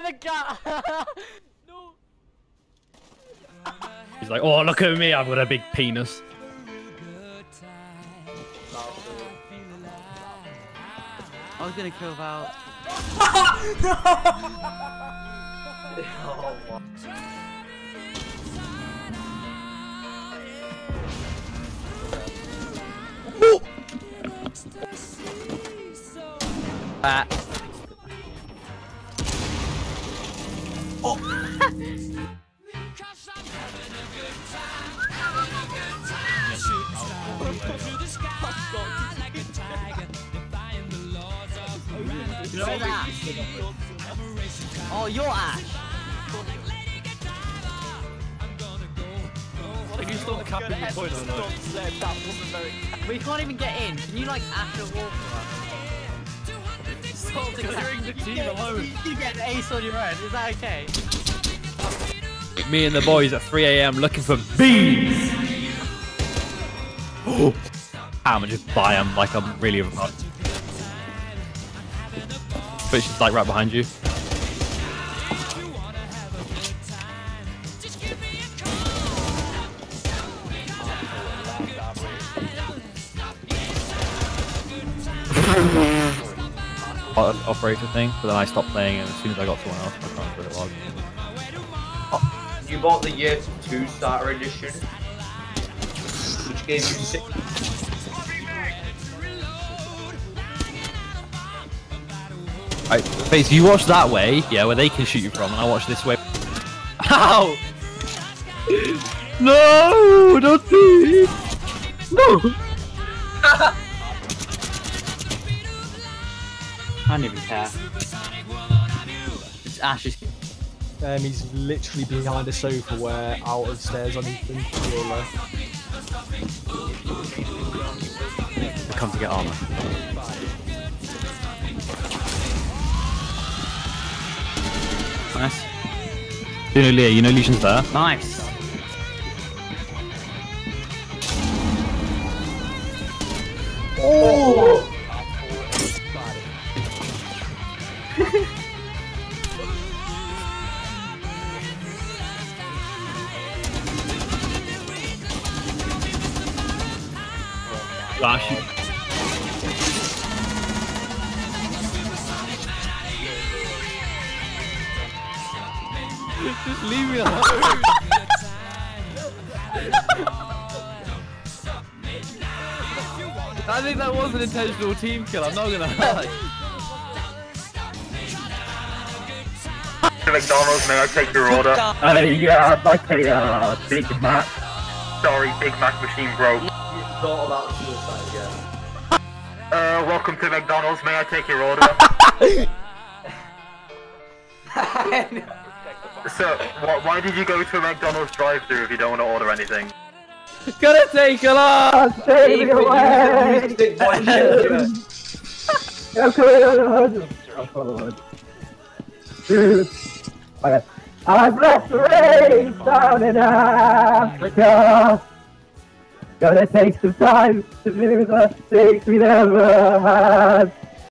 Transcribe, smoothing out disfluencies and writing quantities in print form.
the cat! No! He's like, oh, look at me, I've got a big penis. I was gonna kill Val. Oh! Oh, you're Ash! Can you stop the cap in your point or not? We can't even get in. Can you like Ash or walk for us? Stop the Clearing the team alone. You get an ace on your own. Is that okay? Me and the boys at 3 AM looking for bees. Oh, I'm gonna just buy them like I'm really a but she's like right behind you. Operator thing, but then I stopped playing, and as soon as I got to someone else, I can't remember what it was. You bought the Year 2 Starter Edition, which gave you 6. Right, Face, you watch that way, yeah, where they can shoot you from, and I watch this way. Ow! No! Don't do it! No! I don't even care. It's Ash's. He's literally behind a sofa where out of stairs on his controller. Come to get armor. Nice. You know, Leah, you know Lucian's there? Nice. Oh! Gosh. Just leave me alone. I think that was an intentional team kill, I'm not gonna lie. McDonald's, may I take your order? Yeah, I'd like a Big Mac. Sorry, Big Mac machine broke. Thought about suicide yet? Welcome to McDonald's, may I take your order? So, why did you go to a McDonald's drive-thru if you don't want to order anything? It's gonna take a lot! Take me away! Stick by shit. Okay. I've left the rain down in Africa. Gonna take some time to live the things we never had.